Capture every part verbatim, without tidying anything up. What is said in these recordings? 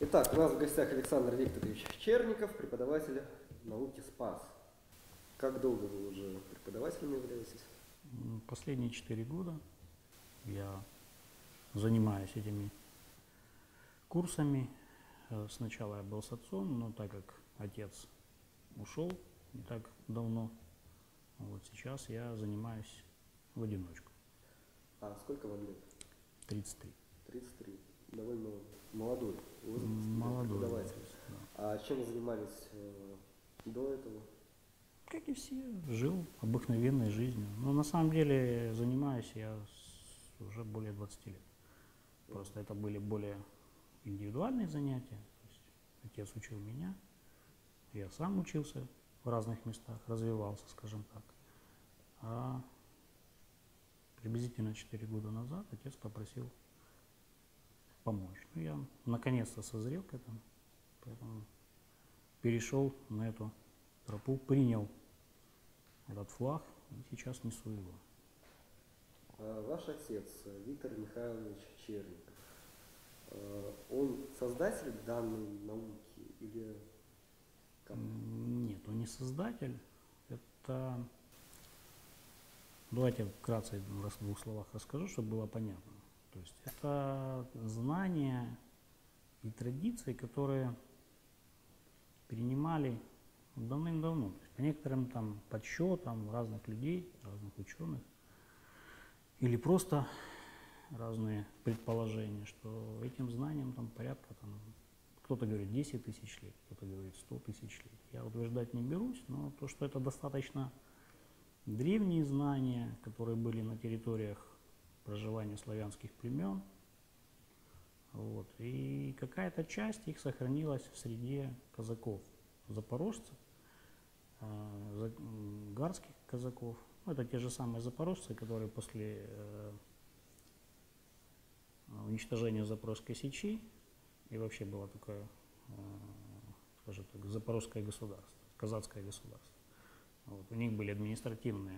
Итак, у нас в гостях Александр Викторович Черников, преподаватель науки СПАС. Как долго вы уже преподавателем являетесь? Последние четыре года я занимаюсь этими курсами. Сначала я был с отцом, но так как отец ушел не так давно, вот сейчас я занимаюсь в одиночку. А сколько вам лет? тридцать три. тридцать три. Довольно молодой возраст для Молодой преподавателя. возраст, да. А чем занимались э, до этого? Как и все, жил обыкновенной жизнью. Но на самом деле занимаюсь я с- уже более двадцати лет. Просто это были более индивидуальные занятия. То есть отец учил меня, я сам учился в разных местах, развивался, скажем так. А приблизительно четыре года назад отец попросил помочь. Ну, я наконец-то созрел к этому, поэтому перешел на эту тропу, принял этот флаг и сейчас несу его. А ваш отец Виктор Михайлович Черников, э, он создатель данной науки или как? Нет, он не создатель. Это... Давайте вкратце в двух словах расскажу, чтобы было понятно. То есть это знания и традиции, которые перенимали давным-давно. То есть по некоторым там подсчетам разных людей, разных ученых, или просто разные предположения, что этим знаниям там порядка, там, кто-то говорит десять тысяч лет, кто-то говорит сто тысяч лет. Я утверждать не берусь, но то, что это достаточно древние знания, которые были на территориях проживания славянских племен, вот, и какая-то часть их сохранилась в среде казаков, запорожцев, э, гарских казаков. Ну, это те же самые запорожцы, которые после э, уничтожения Запорожской сечи, и вообще было такое, э, скажем так, запорожское государство, казацкое государство. Вот, у них были административные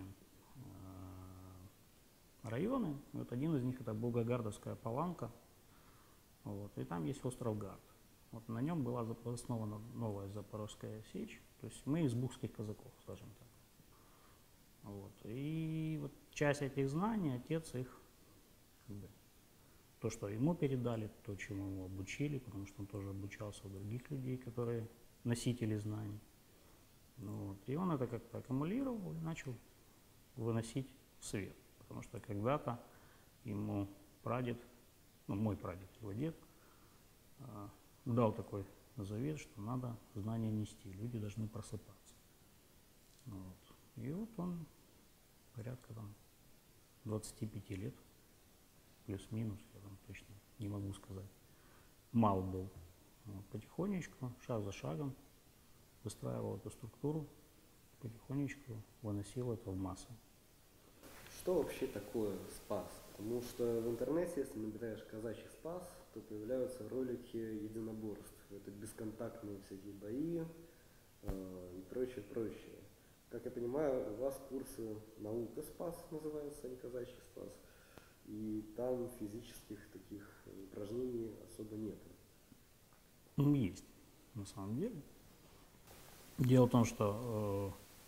э, районы. Вот один из них это Болгогардовская Паланка. Вот, и там есть остров Гард. Вот на нем была основана новая Запорожская сечь. То есть мы из бухских казаков, скажем так. Вот, и вот часть этих знаний отец их, как бы, то, что ему передали, то, чему его обучили, потому что он тоже обучался у других людей, которые носители знаний. Ну, вот. И он это как-то аккумулировал и начал выносить в свет. Потому что когда-то ему прадед, ну мой прадед, его дед, э, дал такой завет, что надо знания нести, люди должны просыпаться. Ну, вот. И вот он порядка там двадцати пяти лет, плюс-минус, я там точно не могу сказать, мал был. Вот. Потихонечку, шаг за шагом выстраивал эту структуру, потихонечку выносил это в массы. Что вообще такое СПАС? Потому что в интернете, если набираешь казачий СПАС, то появляются ролики единоборств. Это бесконтактные всякие бои э, и прочее, прочее. Как я понимаю, у вас курсы наука СПАС называются, а не казачий СПАС. И там физических таких упражнений особо нет. Ну, есть, на самом деле. Дело в том, что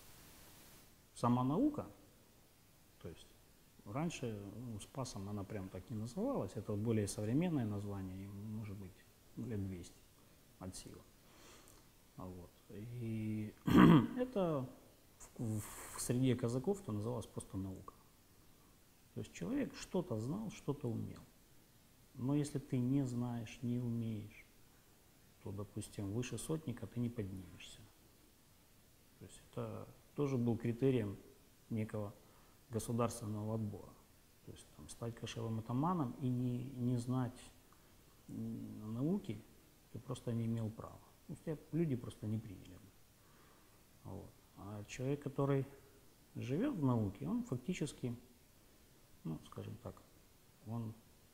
э, сама наука, то есть раньше ну, СПАСом она прям так не называлась, это более современное название, ему может быть лет двести от силы. Вот. И это в, в среде казаков это называлось просто наука. То есть человек что-то знал, что-то умел. Но если ты не знаешь, не умеешь, то, допустим, выше сотника ты не поднимешься. То есть это тоже был критерием некого государственного отбора. То есть там, стать кошевым атаманом и не, не знать науки ты просто не имел права. То есть тебя люди просто не приняли бы. Вот. А человек, который живет в науке, он фактически, ну, скажем так, он,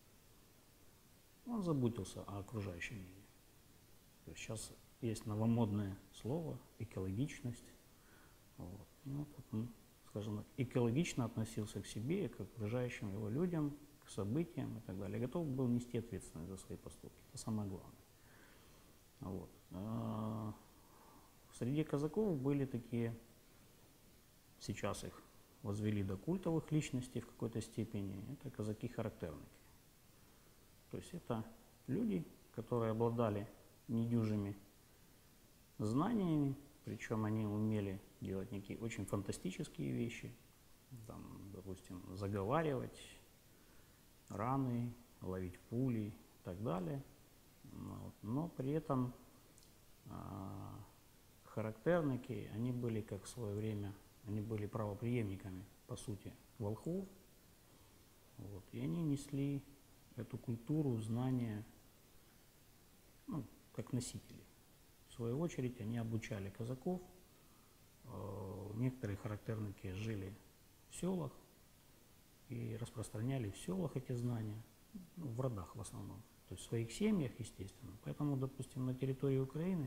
он заботился о окружающем мире. То есть сейчас есть новомодное слово экологичность. Вот. И вот он, скажем так, экологично относился к себе, к окружающим его людям, к событиям и так далее. Готов был нести ответственность за свои поступки. Это самое главное. Вот. А среди казаков были такие, сейчас их возвели до культовых личностей в какой-то степени, это казаки-характерники. То есть это люди, которые обладали недюжими знаниями, причем они умели делать некие очень фантастические вещи, там, допустим, заговаривать раны, ловить пули и так далее. Вот. Но при этом а, характерники, они были, как в свое время, они были правопреемниками, по сути, волхвов. Вот. И они несли эту культуру, знания, ну, как носители. В свою очередь, они обучали казаков. Некоторые характерники жили в селах и распространяли в селах эти знания, ну, в родах в основном, то есть в своих семьях, естественно. Поэтому, допустим, на территории Украины,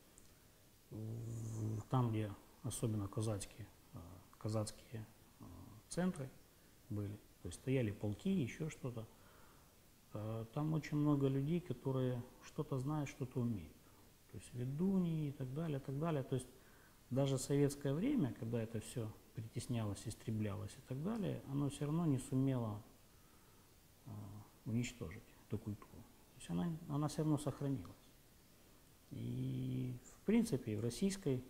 там, где особенно казацкие, казацкие центры были, то есть стояли полки, еще что-то, там очень много людей, которые что-то знают, что-то умеют. То есть ведуньи и так далее, так далее. То есть даже советское время, когда это все притеснялось, истреблялось и так далее, оно все равно не сумело э, уничтожить эту культуру. То есть она, она все равно сохранилась. И в принципе в Российской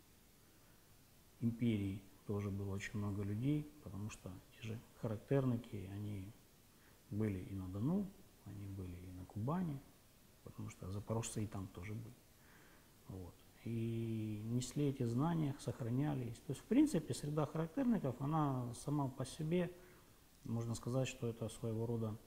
империи тоже было очень много людей, потому что те же характерники, они были и на Дону, они были и на Кубани, потому что запорожцы и там тоже были. Вот. И несли эти знания, сохранялись. То есть, в принципе, среда характерников, она сама по себе, можно сказать, что это своего рода,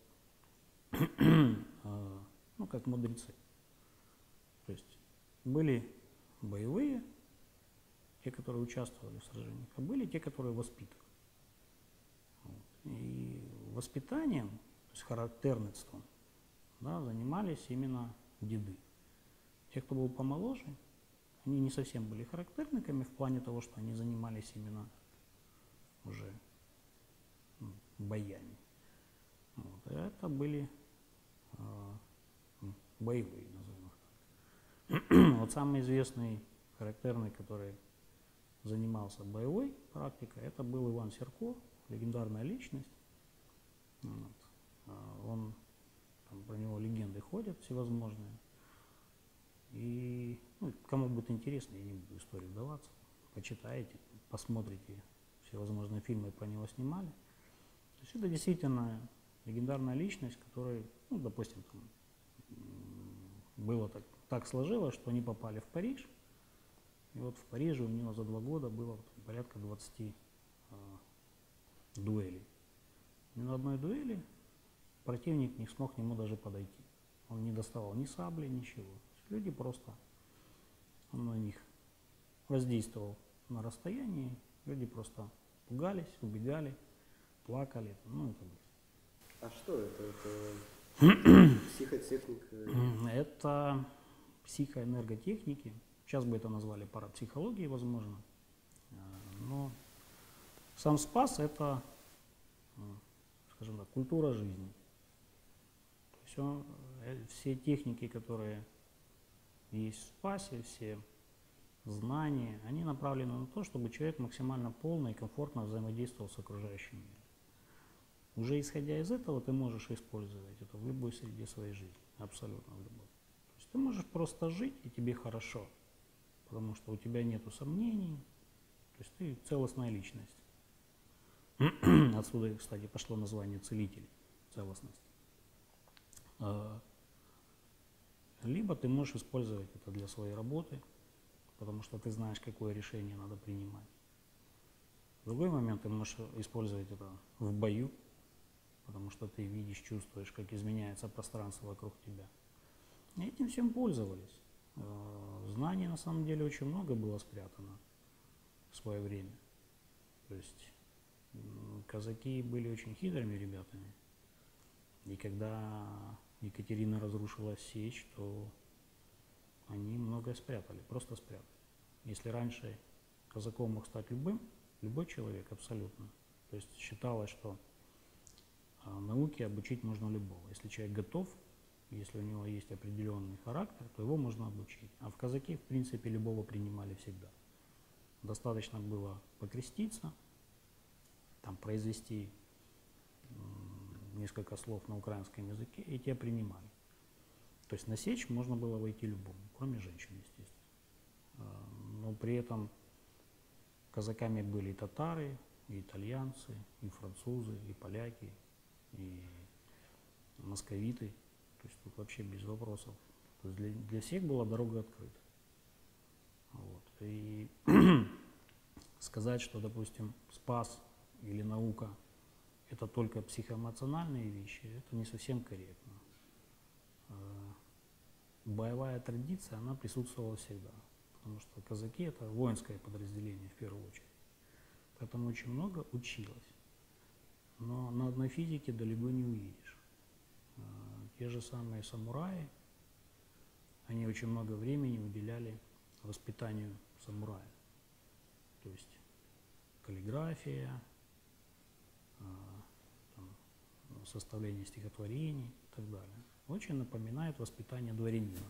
ну, как мудрецы. То есть, были боевые, те, которые участвовали в сражениях, а были те, которые воспитывали. Вот. И воспитанием, то есть характерництвом, да, занимались именно деды. Те, кто был помоложе, они не совсем были характерниками в плане того, что они занимались именно уже, ну, боями. Вот. А это были э, боевые, назовем их так. Вот самый известный характерный, который занимался боевой практикой, это был Иван Серко, легендарная личность. Вот. Он, там, про него легенды ходят всевозможные. И ну, кому будет интересно, я не буду в историю вдаваться, почитаете, посмотрите, всевозможные фильмы про него снимали. То есть это действительно легендарная личность, которая, ну, допустим, там, было так, так сложилось, что они попали в Париж. И вот в Париже у него за два года было вот порядка двадцати э, дуэлей. Ни на одной дуэли противник не смог к нему даже подойти. Он не доставал ни сабли, ничего. Люди просто, он на них воздействовал на расстоянии, люди просто пугались, убегали, плакали, ну и так далее. А что это? Это психотехника? Это психоэнерготехники. Сейчас бы это назвали парапсихологией, возможно. Но сам спас – это, скажем так, культура жизни. То есть он, все техники, которые есть в спасе, все знания, они направлены на то, чтобы человек максимально полно и комфортно взаимодействовал с окружающим миром. Уже исходя из этого, ты можешь использовать это в любой среде своей жизни, абсолютно в любой. То есть ты можешь просто жить, и тебе хорошо, потому что у тебя нету сомнений, то есть ты целостная личность. Отсюда, кстати, пошло название целитель, целостность. Либо ты можешь использовать это для своей работы, потому что ты знаешь, какое решение надо принимать. В другой момент ты можешь использовать это в бою, потому что ты видишь, чувствуешь, как изменяется пространство вокруг тебя. И этим всем пользовались. Знаний на самом деле очень много было спрятано в свое время. То есть казаки были очень хитрыми ребятами. И когда Екатерина разрушила сечь, то они многое спрятали, просто спрятали. Если раньше казаком мог стать любым, любой человек абсолютно. То есть считалось, что а, науке обучить можно любого. Если человек готов, если у него есть определенный характер, то его можно обучить. А в казаки, в принципе, любого принимали всегда. Достаточно было покреститься, там, произвести несколько слов на украинском языке, и тебя принимали. То есть на сечь можно было войти любому, кроме женщин, естественно. Но при этом казаками были и татары, и итальянцы, и французы, и поляки, и московиты. То есть тут вообще без вопросов. То есть для, для всех была дорога открыта. Вот. И сказать, что, допустим, спас или наука — это только психоэмоциональные вещи, это не совсем корректно. Боевая традиция, она присутствовала всегда, потому что казаки — это воинское подразделение в первую очередь. Поэтому очень много училось. Но на одной физике далеко не увидишь. Те же самые самураи, они очень много времени уделяли воспитанию самурая. То есть каллиграфия, там, составление стихотворений и так далее. Очень напоминает воспитание дворянина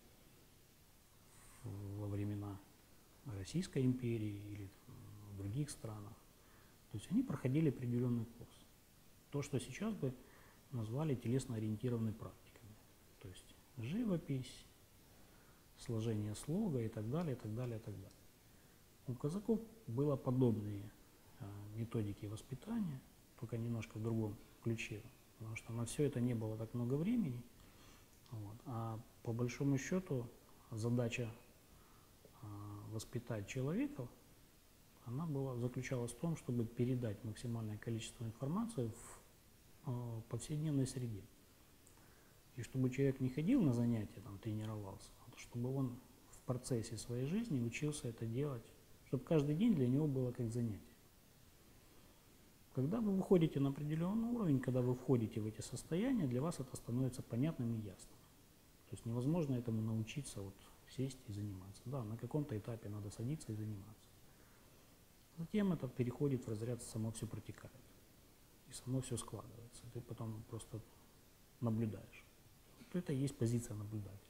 во времена Российской империи или там, в других странах. То есть они проходили определенный курс. То, что сейчас бы назвали телесно-ориентированной практиками. То есть живопись, сложение слога и так далее, и так далее, и так далее. У казаков было подобные а, методики воспитания, только немножко в другом ключе, потому что на все это не было так много времени. Вот. А по большому счету задача а, воспитать человека, она была, заключалась в том, чтобы передать максимальное количество информации в а, повседневной среде. И чтобы человек не ходил на занятия, там, тренировался, а чтобы он в процессе своей жизни учился это делать, чтобы каждый день для него было как занятие. Когда вы выходите на определенный уровень, когда вы входите в эти состояния, для вас это становится понятным и ясным. То есть невозможно этому научиться вот, сесть и заниматься. Да, на каком-то этапе надо садиться и заниматься. Затем это переходит в разряд, само все протекает. И само все складывается. Ты потом просто наблюдаешь. Вот это и есть позиция наблюдателя.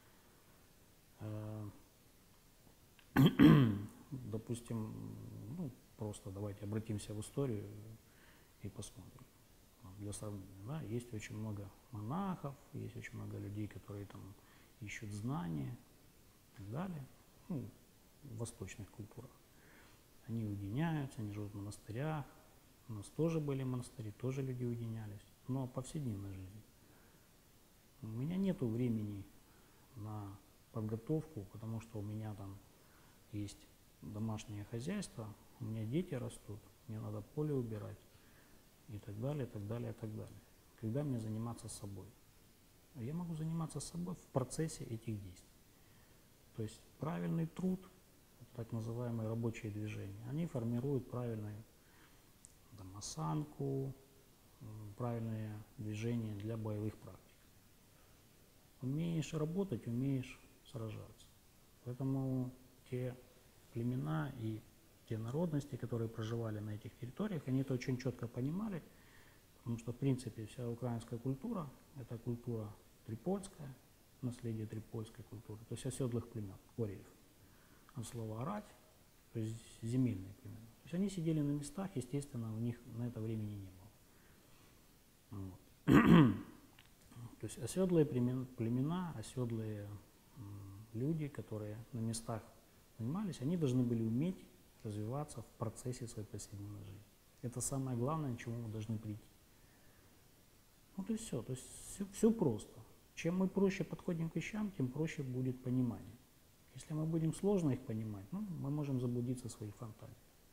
Допустим, ну, просто давайте обратимся в историю и посмотрим. Для сравнения, да, есть очень много монахов, есть очень много людей, которые там ищут знания и так далее, ну, в восточных культурах. Они уединяются, они живут в монастырях. У нас тоже были монастыри, тоже люди уединялись, но повседневной жизни. У меня нет времени на подготовку, потому что у меня там есть домашнее хозяйство, у меня дети растут, мне надо поле убирать и так далее, и так далее, и так далее. Когда мне заниматься собой? Я могу заниматься собой в процессе этих действий. То есть правильный труд, так называемые рабочие движения, они формируют правильную там, осанку, правильные движения для боевых практик. Умеешь работать, умеешь сражаться. Поэтому те племена и те народности, которые проживали на этих территориях, они это очень четко понимали, потому что, в принципе, вся украинская культура – это культура трипольская, наследие трипольской культуры, то есть оседлых племен, орьев. От слова «орать», то есть земельные племена. То есть они сидели на местах, естественно, у них на это времени не было. Вот. То есть оседлые племена, оседлые люди, которые на местах занимались, они должны были уметь развиваться в процессе своей повседневной жизни. Это самое главное, к чему мы должны прийти. Вот и все. То есть все, все просто. Чем мы проще подходим к вещам, тем проще будет понимание. Если мы будем сложно их понимать, ну, мы можем заблудиться в своих фантазиях.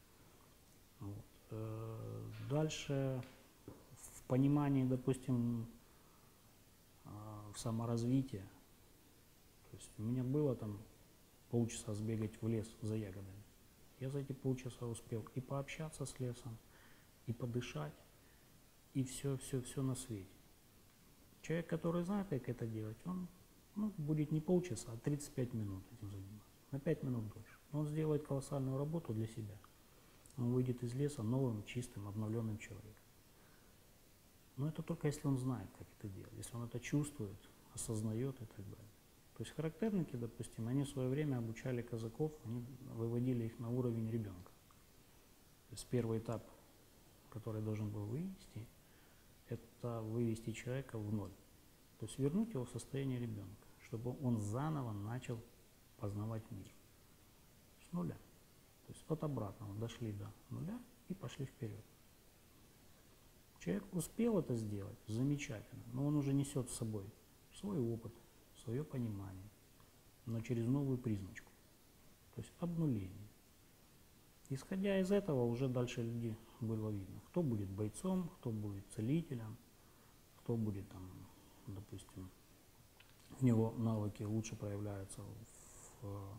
Вот. Дальше в понимании, допустим, в саморазвитии. То есть у меня было там полчаса сбегать в лес за ягодами. Я за эти полчаса успел и пообщаться с лесом, и подышать, и все-все-все на свете. Человек, который знает, как это делать, он ну, будет не полчаса, а тридцать пять минут этим заниматься. На пять минут дольше. Он сделает колоссальную работу для себя. Он выйдет из леса новым, чистым, обновленным человеком. Но это только если он знает, как это делать, если он это чувствует, осознает и так далее. То есть характерники, допустим, они в свое время обучали казаков, они выводили их на уровень ребенка. То есть первый этап, который должен был вывести, это вывести человека в ноль. То есть вернуть его в состояние ребенка, чтобы он заново начал познавать мир. С нуля. То есть от обратного дошли до нуля и пошли вперед. Человек успел это сделать, замечательно, но он уже несет с собой свой опыт, свое понимание, но через новую призмочку. То есть обнуление. Исходя из этого, уже дальше людей было видно, кто будет бойцом, кто будет целителем, кто будет, там, допустим, у него навыки лучше проявляются в,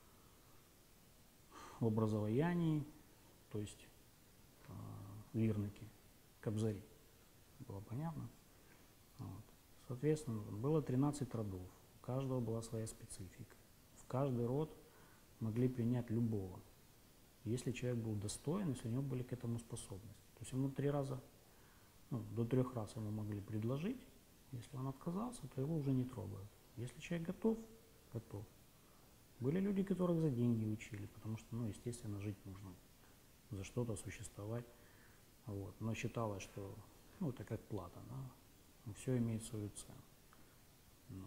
в образовании, то есть э, лирники, кобзари. Было понятно? Вот. Соответственно, было тринадцать родов, у каждого была своя специфика. В каждый род могли принять любого, если человек был достоин, если у него были к этому способности. То есть ему три раза, ну, до трех раз ему могли предложить, если он отказался, то его уже не трогают. Если человек готов, готов. Были люди, которых за деньги учили, потому что, ну, естественно, жить нужно, за что-то существовать. Вот. Но считалось, что, ну, это как плата, да? Все имеет свою цену. Ну.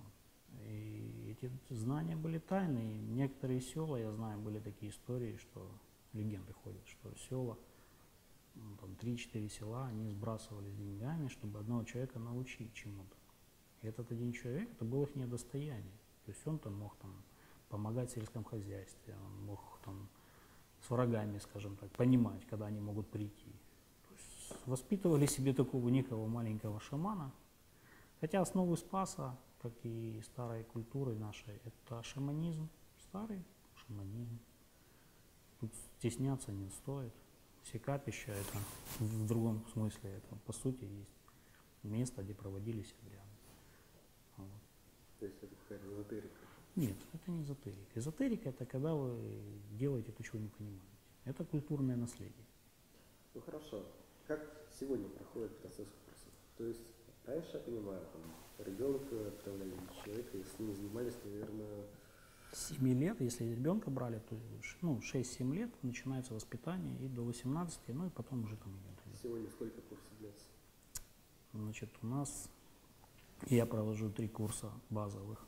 И эти знания были тайные. Некоторые села, я знаю, были такие истории, что легенды ходят, что села, ну, там три-четыре села, они сбрасывались деньгами, чтобы одного человека научить чему-то. И этот один человек, это было их недостояние. То есть он там мог там помогать в сельском хозяйстве, он мог там с врагами, скажем так, понимать, когда они могут прийти. То есть воспитывали себе такого некого маленького шамана. Хотя основы Спаса, как и старой культуры нашей, это шаманизм, старый шаманизм. Тут стесняться не стоит. Все капища, это в другом смысле, это по сути есть место, где проводились обряды. Вот. То есть это какая-то эзотерика? Нет, это не эзотерика. Эзотерика — это когда вы делаете то, чего не понимаете. Это культурное наследие. Ну хорошо. Как сегодня проходит процесс курсов? То есть раньше, я понимаю, там, ребенка отправляли человека, и с ним занимались, наверное... С семи лет, если ребенка брали, то ну, шесть-семь лет начинается воспитание, и до восемнадцати, ну и потом уже там идет. Сегодня сколько курсов длится? Значит, у нас я провожу три курса базовых.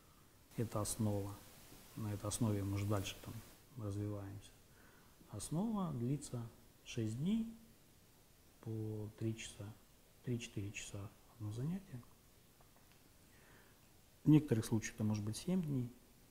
Это основа. На этой основе мы же дальше там развиваемся. Основа длится шесть дней по три часа, три-четыре часа одно занятие. В некоторых случаях это может быть семь дней.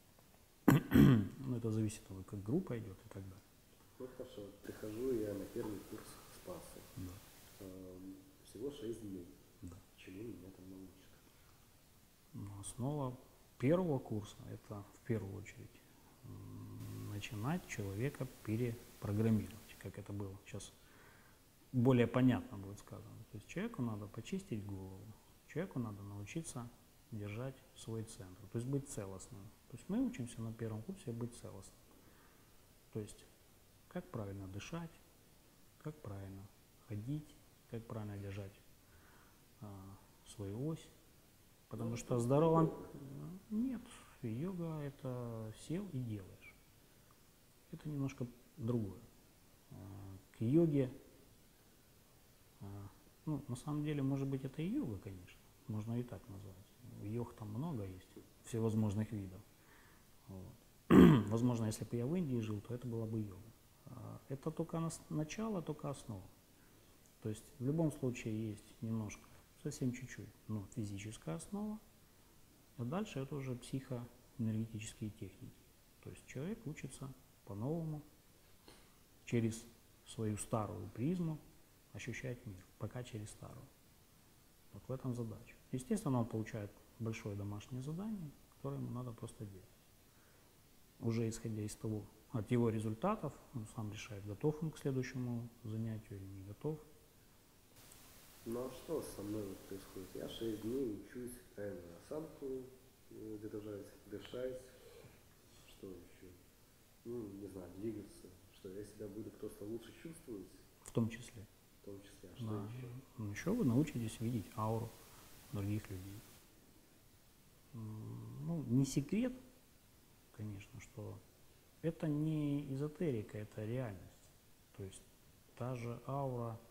Но это зависит от того, как группа идет и так далее. Ну хорошо, прихожу я на первый курс Спаса. Да. Эм, всего шесть дней. Да. Чему меня там научат? Но основа первого курса — это в первую очередь начинать человека перепрограммировать, как это было сейчас более понятно будет сказано. То есть человеку надо почистить голову, человеку надо научиться держать свой центр, то есть быть целостным. То есть мы учимся на первом курсе быть целостным. То есть как правильно дышать, как правильно ходить, как правильно держать а, свою ось. Потому что здоровым... Нет, йога — это сел и делаешь. Это немножко другое. К йоге, ну, на самом деле, может быть, это и йога, конечно. Можно и так назвать. Йог там много есть, всевозможных видов. Вот. Возможно, если бы я в Индии жил, то это была бы йога. Это только начало, только основа. То есть в любом случае есть немножко, совсем чуть-чуть, но физическая основа, а дальше это уже психоэнергетические техники. То есть человек учится по-новому, через свою старую призму ощущать мир, пока через старую. Вот в этом задача. Естественно, он получает большое домашнее задание, которое ему надо просто делать. Уже исходя из того, от его результатов, он сам решает, готов он к следующему занятию или не готов. Ну а что со мной вот происходит? Я шесть дней учусь правильно осанку держать, дышать, что еще? Ну, не знаю, двигаться. Что я себя буду просто лучше чувствовать? В том числе. В том числе. А что Да. еще? Ну, еще вы научитесь видеть ауру других людей. ну, не секрет, конечно, что это не эзотерика, это реальность. То есть та же аура,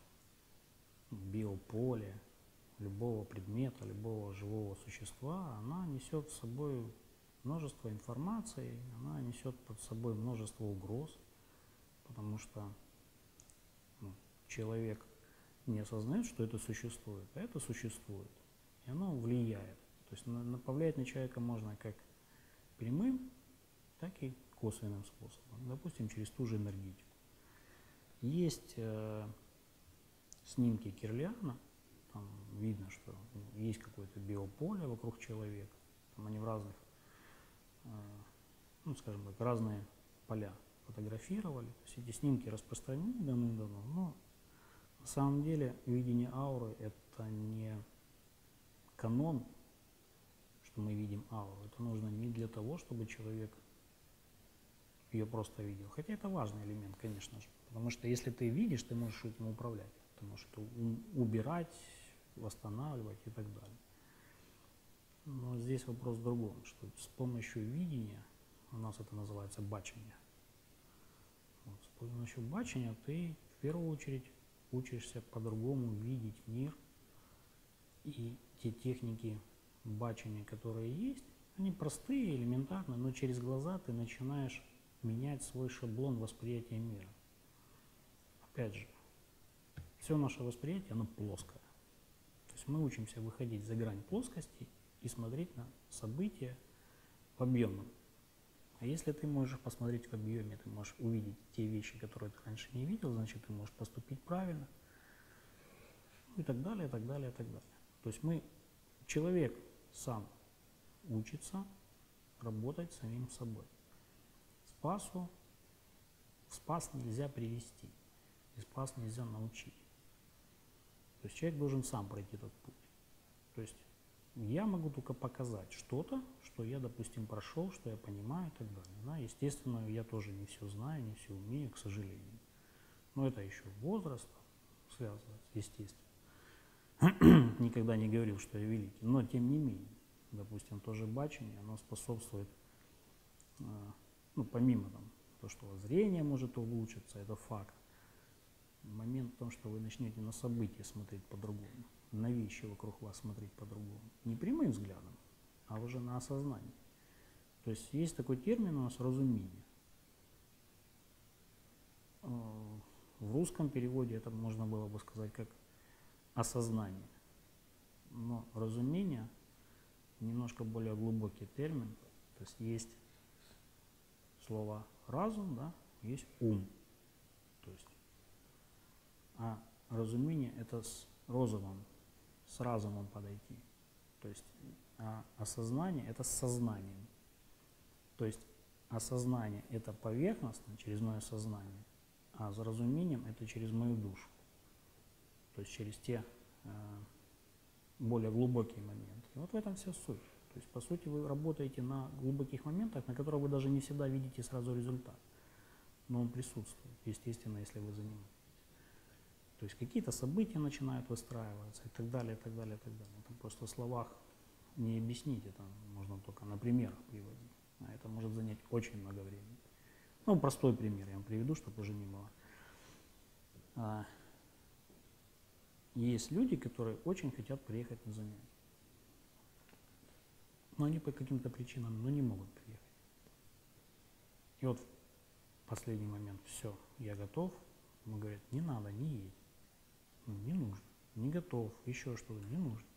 биополе любого предмета, любого живого существа, она несет с собой множество информации, она несет под собой множество угроз, потому что ну, человек не осознает, что это существует, а это существует, и оно влияет. То есть на, повлиять на человека можно как прямым, так и косвенным способом, допустим, через ту же энергетику. Есть э, снимки Кирлиана, там видно, что есть какое-то биополе вокруг человека, там они в разных, э, ну, скажем так, разные поля фотографировали. Все эти снимки распространены давным-давно, но на самом деле видение ауры — это не канон, что мы видим ауру. Это нужно не для того, чтобы человек ее просто видел. Хотя это важный элемент, конечно же. Потому что если ты видишь, ты можешь этим управлять. Ты можешь это убирать, восстанавливать и так далее. Но здесь вопрос в другом, что с помощью видения, у нас это называется бачение, вот, с помощью бачения ты в первую очередь учишься по-другому видеть мир, и те техники бачения, которые есть, они простые, элементарные, но через глаза ты начинаешь менять свой шаблон восприятия мира. Опять же, все наше восприятие, оно плоское. То есть мы учимся выходить за грань плоскости и смотреть на события в объемном. А если ты можешь посмотреть в объеме, ты можешь увидеть те вещи, которые ты раньше не видел, значит, ты можешь поступить правильно. И так далее, и так далее, и так далее. То есть мы, человек сам учится работать с самим собой. Спасу, в спас нельзя привести, и спас нельзя научить. То есть человек должен сам пройти этот путь. То есть я могу только показать что-то, что я, допустим, прошел, что я понимаю и так далее. Да, естественно, я тоже не все знаю, не все умею, к сожалению. Но это еще возраст связывается, естественно. Никогда не говорил, что я великий. Но тем не менее, допустим, тоже бачение, оно способствует, ну, помимо там, того, что зрение может улучшиться, это факт. Момент в том, что вы начнете на события смотреть по-другому, на вещи вокруг вас смотреть по-другому. Не прямым взглядом, а уже на осознание. То есть есть такой термин у нас — разумение. В русском переводе это можно было бы сказать как осознание. Но разумение немножко более глубокий термин. То есть есть слово разум, да, есть ум. То есть, а разумение — это с розумом, с разумом подойти. То есть а осознание — это с сознанием. То есть осознание — это поверхностно, через мое сознание, а за разумением — это через мою душу. То есть через те э, более глубокие моменты. И вот в этом вся суть. То есть, по сути, вы работаете на глубоких моментах, на которых вы даже не всегда видите сразу результат. Но он присутствует, естественно, если вы занимаетесь. То есть какие-то события начинают выстраиваться и так далее, и так далее, и так далее. Это просто в словах не объяснить, это можно только на примерах приводить. А это может занять очень много времени. Ну, простой пример я вам приведу, чтобы уже не было. А, есть люди, которые очень хотят приехать на занятия. Но они по каким-то причинам ну, не могут приехать. И вот в последний момент: все, я готов. Ему говорят: не надо, не едь. Ну, не нужно, не готов, еще что-то, не нужно.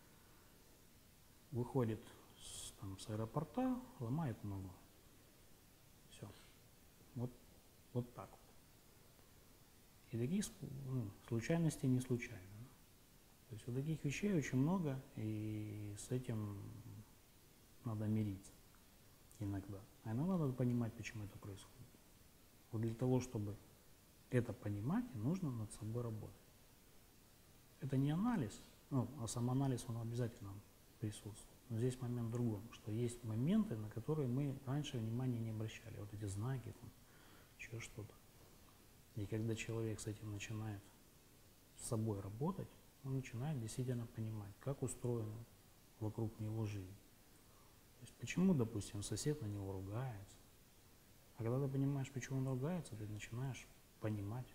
Выходит с, там, с аэропорта, ломает ногу. Все. Вот, вот так вот. И таких ну, случайностей не случайно. То есть вот таких вещей очень много, и с этим надо мириться иногда. А иногда надо понимать, почему это происходит. Вот для того, чтобы это понимать, нужно над собой работать. Это не анализ, ну, а самоанализ, он обязательно присутствует. Но здесь момент в другом, что есть моменты, на которые мы раньше внимания не обращали. Вот эти знаки, там, еще что-то. И когда человек с этим начинает с собой работать, он начинает действительно понимать, как устроена вокруг него жизнь. есть почему, допустим, сосед на него ругается? А когда ты понимаешь, почему он ругается, ты начинаешь понимать,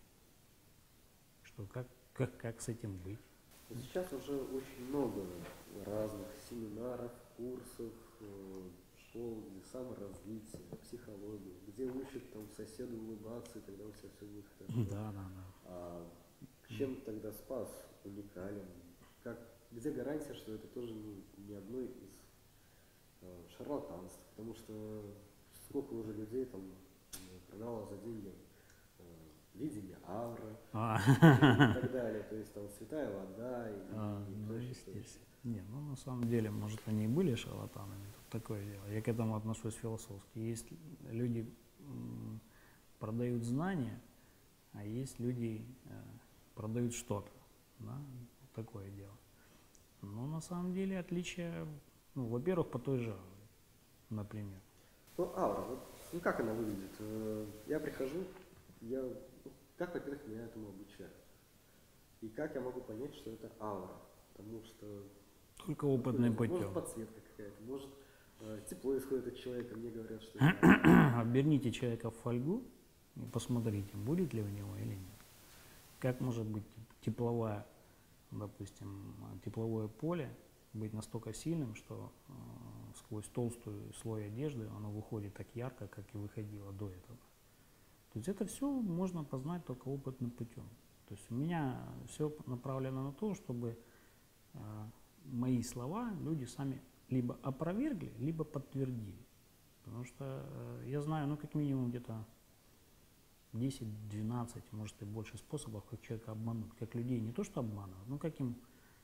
что как, как, как с этим быть. Сейчас уже очень много разных семинаров, курсов, э, школ для саморазвития, психологии, где учат там соседу улыбаться, и тогда у тебя все будет хорошо. Да, да, да. А чем тогда спас уникален? Как, где гарантия, что это тоже не, не одно из э, шарлатанств? Потому что сколько уже людей там продавало за деньги э, видение ауры А. и так далее. То есть там святая вода и, А, и ну, прочее. естественно. Не, ну на самом деле, может, они и были шарлатанами, тут такое дело. Я к этому отношусь философски. Есть люди м, продают знания, а есть люди э, продают что-то. Да? Такое дело. Но на самом деле отличие, ну, во-первых, по той же ауре, например. Ну, аура, вот, ну как она выглядит? Э, Я прихожу, я, ну, как, во-первых, меня этому обучают? И как я могу понять, что это аура? Потому что Только опытным может путем. подсветка какая-то, может э, тепло исходит от человека, мне говорят, что это аура. Оберните человека в фольгу и посмотрите, будет ли у него или нет. Как может быть тепловая, допустим, тепловое поле быть настолько сильным, что э, сквозь толстый слой одежды оно выходит так ярко, как и выходило до этого. То есть это все можно познать только опытным путем. То есть у меня все направлено на то, чтобы э, мои слова люди сами либо опровергли, либо подтвердили. Потому что э, я знаю, ну, как минимум, где-то десять-двенадцать, может и больше способов, как человека обмануть. Как людей не то что обманывают, но как им,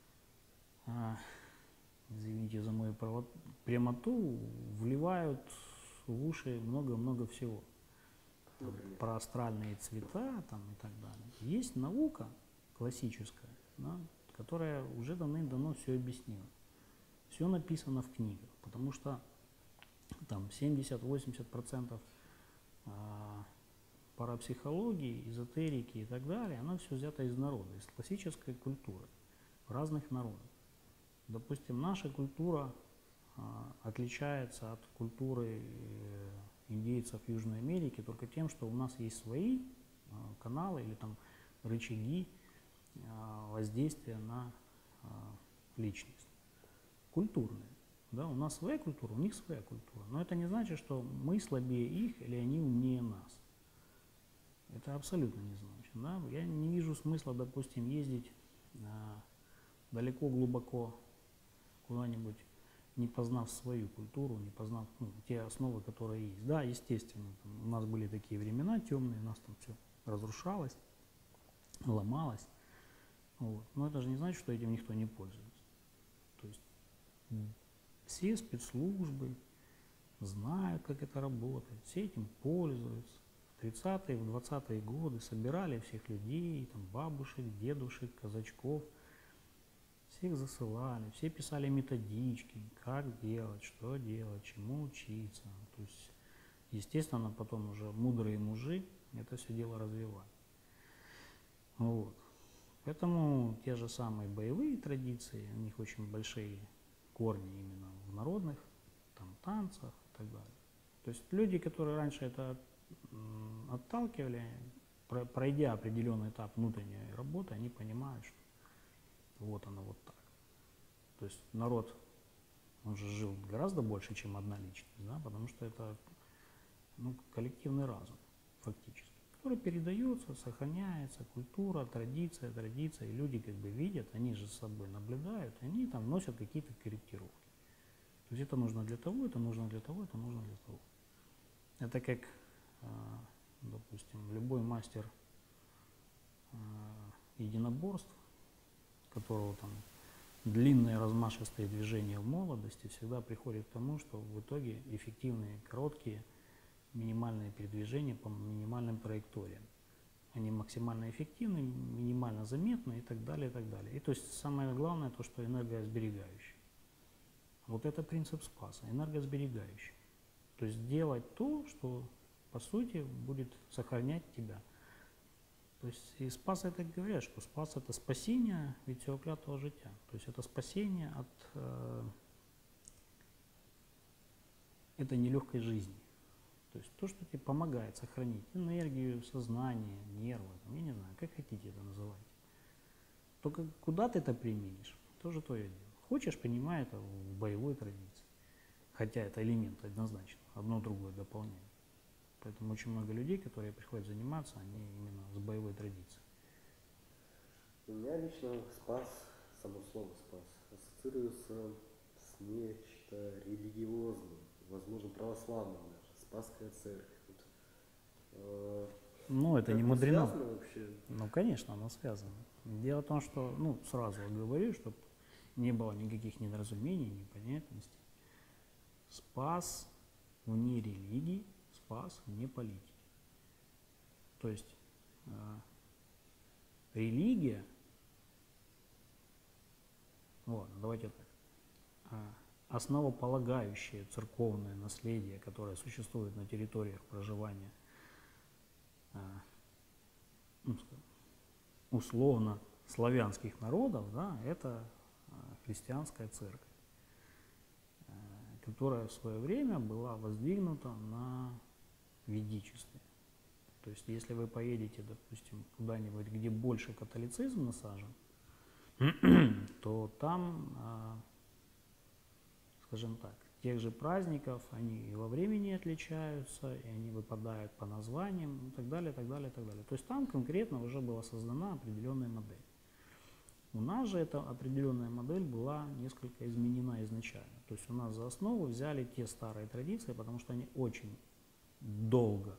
а, извините за мою прямоту, вливают в уши много-много всего. Там, про астральные цвета там, и так далее. Есть наука классическая, да, которая уже давным-давно все объяснила. Все написано в книгах, потому что там семьдесят-восемьдесят процентов а, парапсихологии, эзотерики и так далее, оно все взято из народа, из классической культуры, разных народов. Допустим, наша культура а, отличается от культуры э, индейцев Южной Америки только тем, что у нас есть свои а, каналы или там рычаги а, воздействия на а, личность. Культурные. Да, у нас своя культура, у них своя культура. Но это не значит, что мы слабее их или они умнее нас. Это абсолютно не значит. Да? Я не вижу смысла, допустим, ездить а, далеко, глубоко куда-нибудь, не познав свою культуру, не познав ну, те основы, которые есть. Да, естественно, там, у нас были такие времена темные, у нас там все разрушалось, ломалось. Вот. Но это же не значит, что этим никто не пользуется. То есть все спецслужбы знают, как это работает, все этим пользуются. В тридцатые, в двадцатые годы собирали всех людей, там, бабушек, дедушек, казачков, всех засылали, все писали методички, как делать, что делать, чему учиться. То есть, естественно, потом уже мудрые мужи это все дело развивали. Вот. Поэтому те же самые боевые традиции, у них очень большие корни именно в народных там, танцах и так далее. То есть люди, которые раньше это отталкивали, пройдя определенный этап внутренней работы, они понимают, что вот оно вот так. То есть народ, он же жил гораздо больше, чем одна личность, да, потому что это ну, коллективный разум, фактически, который передается, сохраняется, культура, традиция, традиция, и люди как бы видят, они же с собой наблюдают, и они там вносят какие-то корректировки. То есть это нужно для того, это нужно для того, это нужно для того. Это как, допустим, любой мастер единоборств, которого там длинные размашистые движения в молодости, всегда приходит к тому, что в итоге эффективные, короткие, минимальные передвижения по минимальным траекториям. Они максимально эффективны, минимально заметны и так далее, и так далее. И то есть самое главное то, что энергосберегающий. Вот это принцип спаса, энергосберегающий. То есть делать то, что по сути будет сохранять тебя. То есть и спас это говорят, что спас это спасение від цього клятого життя. То есть это спасение от э, это нелегкой жизни. То есть то, что тебе помогает сохранить энергию, сознание, нервы, там, я не знаю, как хотите это называть. Только куда ты это применишь, тоже твое дело. Хочешь, принимай это в боевой традиции. Хотя это элемент однозначно, одно другое дополняет. Поэтому очень много людей, которые приходят заниматься, они именно с боевой традицией. У меня лично спас, само слово спас, ассоциируется с нечто религиозным, возможно, православным даже, Спасская церковь. Вот, э, Ну, это как не это мудрено. связано вообще? Ну, конечно, оно связано. Дело в том, что, ну, сразу говорю, чтобы не было никаких недоразумений, непонятностей. Спас вне религии, спас вне политики. То есть э, религия, вот, давайте так, э, основополагающее церковное наследие, которое существует на территориях проживания э, ну, условно славянских народов, да, это э, христианская церковь, э, которая в свое время была воздвигнута на ведичестве. То есть, если вы поедете, допустим, куда-нибудь, где больше католицизм насажен, то там, э, скажем так, тех же праздников они и во времени отличаются, и они выпадают по названиям, и так далее, так далее, так далее. То есть там конкретно уже была создана определенная модель. У нас же эта определенная модель была несколько изменена изначально. То есть у нас за основу взяли те старые традиции, потому что они очень долго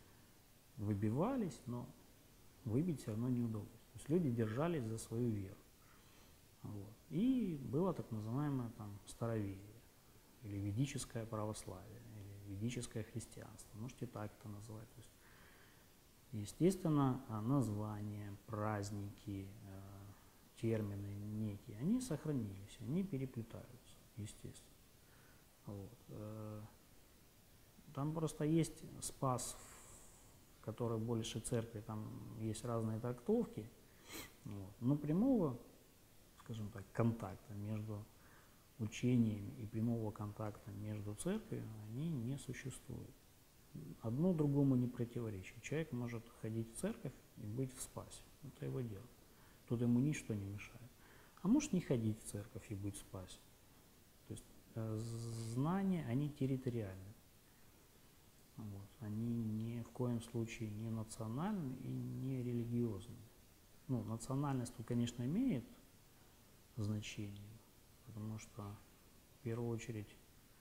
выбивались, но выбить все равно не удалось. То есть люди держались за свою веру. Вот. И было так называемое там староверие, или ведическое православие, или ведическое христианство. Можете так это называть. То есть, естественно, названия, праздники, термины некие, они сохранились, они переплетаются, естественно. Вот. Там просто есть спас, который больше церкви, там есть разные трактовки, вот. Но прямого, скажем так, контакта между учениями и прямого контакта между церковью они не существуют. Одно другому не противоречит. Человек может ходить в церковь и быть в спасе. Это его дело. Тут ему ничто не мешает. А может не ходить в церковь и быть в спасе. То есть э, знания, они территориальны. Вот. Они ни в коем случае не национальны и не религиозны. Ну, национальность тут, конечно, имеет значение, потому что в первую очередь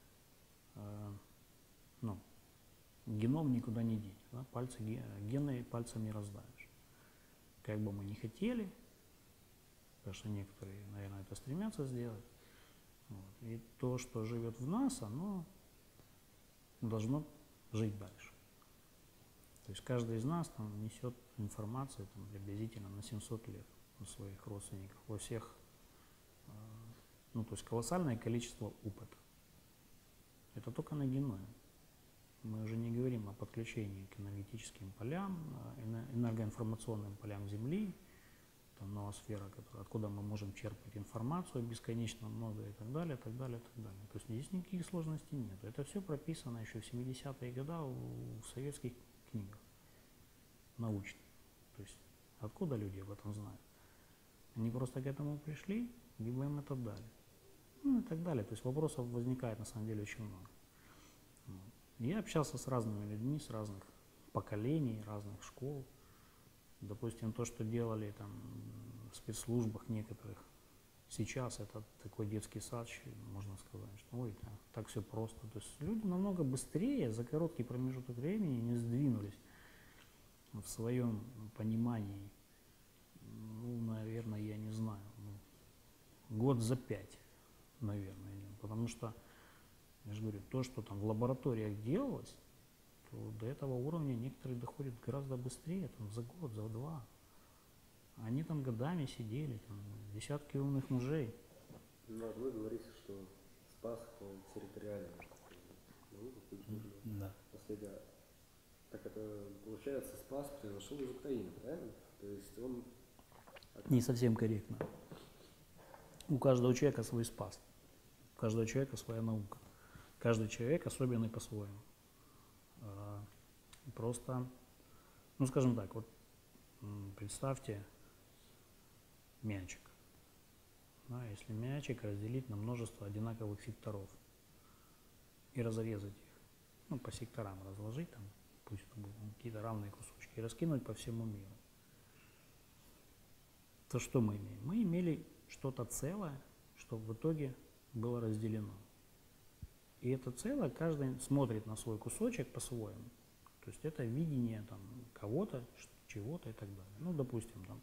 э, ну, геном никуда не деть, да? Пальцы, гены пальцем не раздавишь. Как бы мы ни хотели, потому что некоторые, наверное, это стремятся сделать, вот. И то, что живет в нас, оно должно жить дальше. То есть каждый из нас там несет информацию там, приблизительно на семьсот лет у своих родственников, во всех, э, ну то есть колоссальное количество опыта. Это только на геноме. Мы уже не говорим о подключении к энергетическим полям, энергоинформационным полям Земли, там ноосфера, которая, откуда мы можем черпать информацию бесконечно много и так далее, так далее, так далее. То есть здесь никаких сложностей нет. Это все прописано еще в семидесятые годы в советских книгах научных. То есть откуда люди об этом знают? Они просто к этому пришли, либо им это дали. Ну и так далее. То есть вопросов возникает на самом деле очень много. Я общался с разными людьми, с разных поколений, разных школ. Допустим, то, что делали там в спецслужбах некоторых, сейчас это такой детский сад, можно сказать, что ой, так, так все просто. То есть люди намного быстрее за короткий промежуток времени не сдвинулись в своем понимании. Ну, наверное, я не знаю, ну, год за пять, наверное, потому что, я же говорю, то, что там в лабораториях делалось, то до этого уровня некоторые доходят гораздо быстрее, там, за год, за два. Они там годами сидели, там, десятки умных мужей. Ну, а вы говорите, что спас это территориальное наука, культурное Да. наследие. Так это, получается, спас произошел из Украины, правильно? То есть он... Не совсем корректно. У каждого человека свой спас. У каждого человека своя наука. Каждый человек особенный по-своему. А, Просто, ну скажем так, вот м, представьте мячик. Да, если мячик разделить на множество одинаковых секторов и разрезать их, ну по секторам разложить, там, пусть это будут какие-то равные кусочки, и раскинуть по всему миру, то что мы имеем? Мы имели что-то целое, что в итоге было разделено. И это целое каждый смотрит на свой кусочек по-своему. То есть это видение там, кого-то, чего-то и так далее. Ну, допустим, там,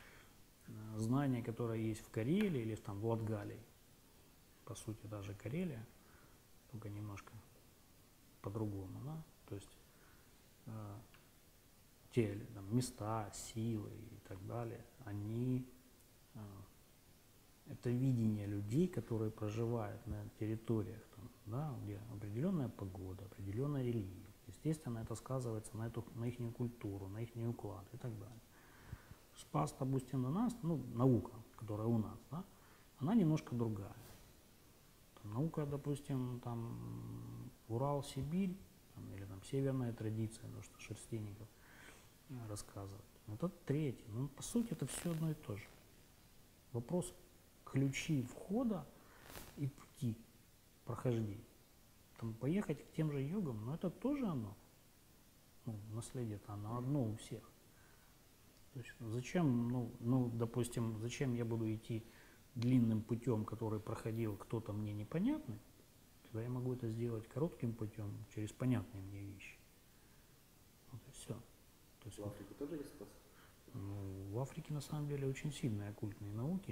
знание, которое есть в Карелии или там, в Латгалии, по сути, даже Карелия, только немножко по-другому. Да? То есть э, те там, места, силы и так далее, они, э, это видение людей, которые проживают на территориях, там, да, где определенная погода, определенная религия. Естественно, это сказывается на, эту, на их культуру, на их уклад и так далее. Спас, допустим, на нас, ну, наука, которая у нас, да, она немножко другая. Там, наука, допустим, там, Урал, Сибирь, там, или там северная традиция, то, что Шерстенников рассказывает. Это третье. Ну, по сути, это все одно и то же. Вопрос ключи входа и пути прохождения. Там, поехать к тем же йогам, но это тоже оно. Ну, наследие-то оно одно у всех. То есть зачем, ну, ну, допустим, зачем я буду идти длинным путем, который проходил кто-то мне непонятный, когда я могу это сделать коротким путем через понятные мне вещи. Вот и все. То есть, В Африке тоже есть спас? ну, в Африке на самом деле очень сильные оккультные науки.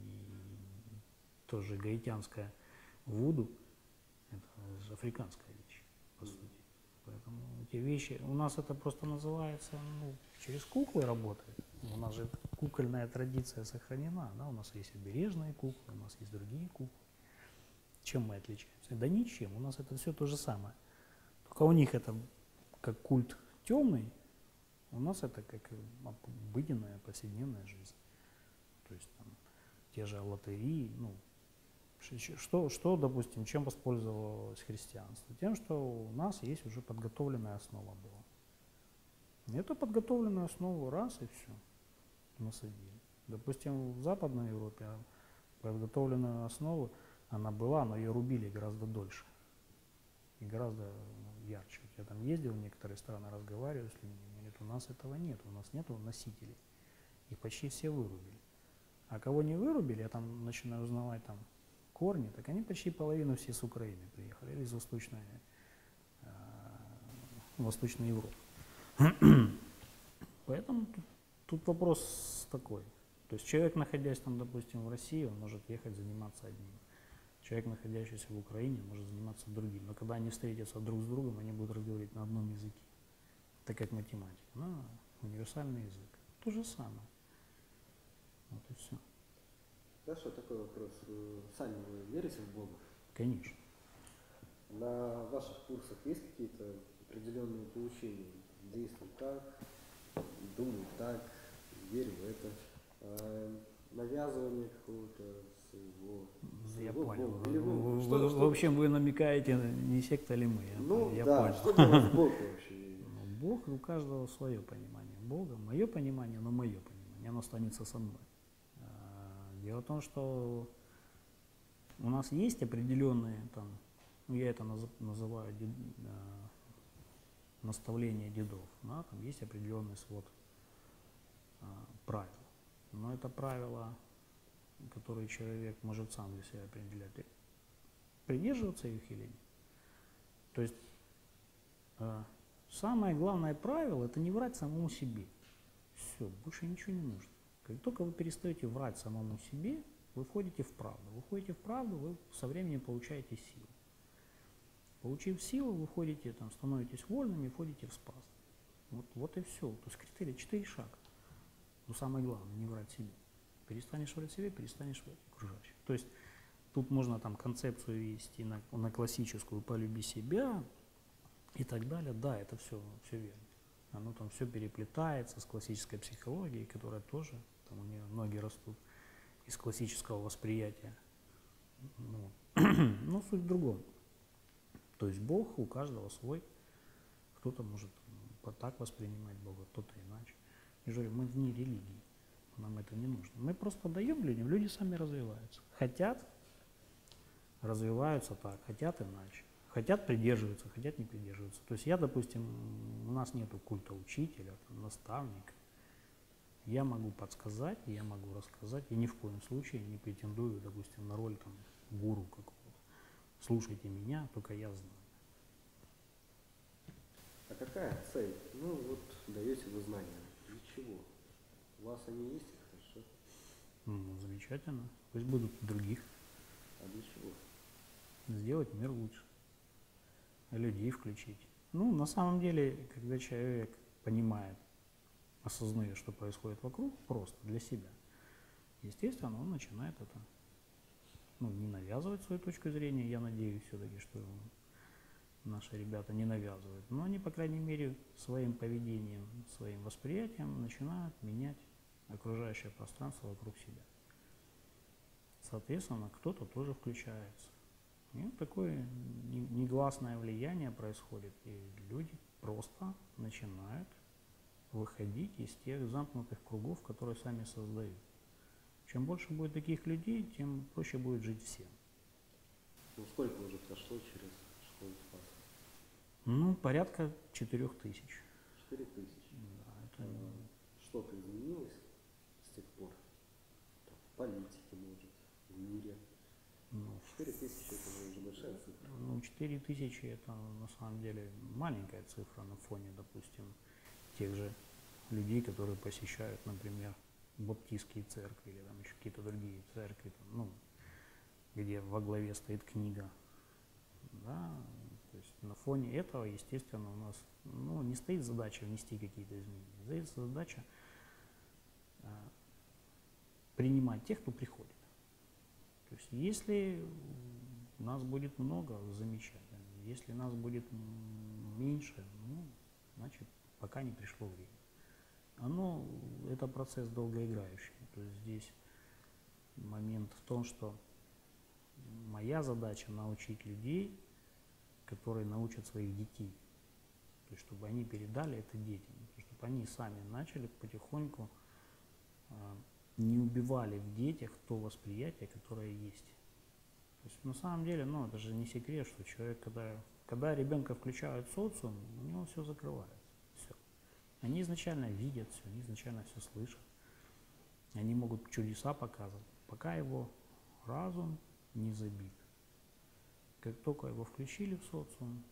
И тоже гаитянская вуду, это же африканская вещь, по сути. Поэтому эти вещи, у нас это просто называется, ну, через куклы работает. У нас же кукольная традиция сохранена, да? У нас есть обережные куклы, у нас есть другие куклы. Чем мы отличаемся? Да ничем, у нас это все то же самое. Только у них это как культ темный, у нас это как обыденная повседневная жизнь. То есть там, те же лотереи, ну, что, что, допустим, чем воспользовалось христианство? Тем, что у нас есть уже подготовленная основа была. Эту подготовленную основу раз и все насадили. Допустим, в Западной Европе подготовленную основу она была, но ее рубили гораздо дольше и гораздо ярче. Я там ездил в некоторые страны, разговариваю с людьми, говорят, у нас этого нет, у нас нет носителей. Их почти все вырубили. А кого не вырубили, я там начинаю узнавать там корни, так они почти половину все с Украины приехали, или из Восточной, э, Восточной Европы. Поэтому тут, тут вопрос такой. То есть человек, находясь там, допустим, в России, он может ехать заниматься одним. Человек, находящийся в Украине, может заниматься другим. Но когда они встретятся друг с другом, они будут разговаривать на одном языке. Так как математика. Ну, универсальный язык. То же самое. Вот и все. Хорошо, такой вопрос. Сами вы верите в Бога? Конечно. На ваших курсах есть какие-то определенные поучения? Действуй так, думай так, верь в это. А навязывание какого-то своего, Я своего понял. Бога. Или Вы, вы, вы- что, вы- что, в общем, вы намекаете, не секта ли мы. Я, ну я да, понял. что для вас Бог вообще? Ну, Бог, у каждого свое понимание Бога. Мое понимание, но мое понимание, оно останется со мной. А, Дело в том, что у нас есть определенные, там, ну, я это наз- называю дед- а, наставления дедов, да, там есть определенный свод а, правил. Но это правила, которые человек может сам для себя определять, придерживаться их или нет. То есть э, самое главное правило – это не врать самому себе. Все, больше ничего не нужно. Как только вы перестаете врать самому себе, вы входите в правду. Вы входите в правду, вы со временем получаете силу. Получив силу, вы входите, там, становитесь вольными и входите в спас. Вот, вот и все. То есть критерий четыре шага. Но самое главное – не врать себе. Перестанешь врать себе, перестанешь врать окружающим. То есть тут можно там концепцию вести на, на классическую «полюби себя» и так далее. Да, это все, все верно. Оно там все переплетается с классической психологией, которая тоже, там у нее ноги растут из классического восприятия. Ну, но суть в другом. То есть Бог у каждого свой. Кто-то может вот так воспринимать Бога, кто-то иначе. Я же говорю, мы вне религии, нам это не нужно. Мы просто даем людям, люди сами развиваются. Хотят, развиваются так, хотят иначе. Хотят, придерживаются, хотят, не придерживаются. То есть я, допустим, у нас нету культа учителя, там, наставника. Я могу подсказать, я могу рассказать, и ни в коем случае не претендую, допустим, на роль там, гуру какого-то. Слушайте меня, только я знаю. А какая цель? Ну вот даете вы знания. Для чего? У вас они есть, хорошо. Ну, замечательно. Пусть будут у других. А для чего? Сделать мир лучше. Людей включить. Ну, на самом деле, когда человек понимает, осознает, что происходит вокруг, просто для себя, естественно, он начинает это, ну, не навязывать свою точку зрения. Я надеюсь все-таки, что наши ребята не навязывают. Но они, по крайней мере, своим поведением, своим восприятием начинают менять окружающее пространство вокруг себя. Соответственно, кто-то тоже включается. И вот такое негласное влияние происходит, и люди просто начинают выходить из тех замкнутых кругов, которые сами создают. Чем больше будет таких людей, тем проще будет жить всем. Ну сколько уже прошло через школу Спаса? Ну, порядка четырех тысяч. Четыре тысячи. Да, это... а, что-то изменилось с тех пор? Там, в политике, может, в мире? Ну, Четыре тысячи это уже большая цифра. Ну, четыре тысячи это на самом деле маленькая цифра на фоне, допустим, тех же людей, которые посещают, например, баптистские церкви или там еще какие-то другие церкви, там, ну, где во главе стоит книга. Да? То есть на фоне этого, естественно, у нас ну, не стоит задача внести какие-то изменения, стоит задача а, принимать тех, кто приходит. То есть если нас будет много, замечательно. Если нас будет меньше, ну, значит, пока не пришло время. Оно, это процесс долгоиграющий. То есть здесь момент в том, что моя задача научить людей, которые научат своих детей. То есть чтобы они передали это детям. Чтобы они сами начали потихоньку э, не убивали в детях то восприятие, которое есть. То есть на самом деле, ну, это же не секрет, что человек, когда, когда ребенка включают в социум, у него все закрывается. Все. Они изначально видят все, они изначально все слышат. Они могут чудеса показывать, пока его разум не забит. Как только его включили в социум,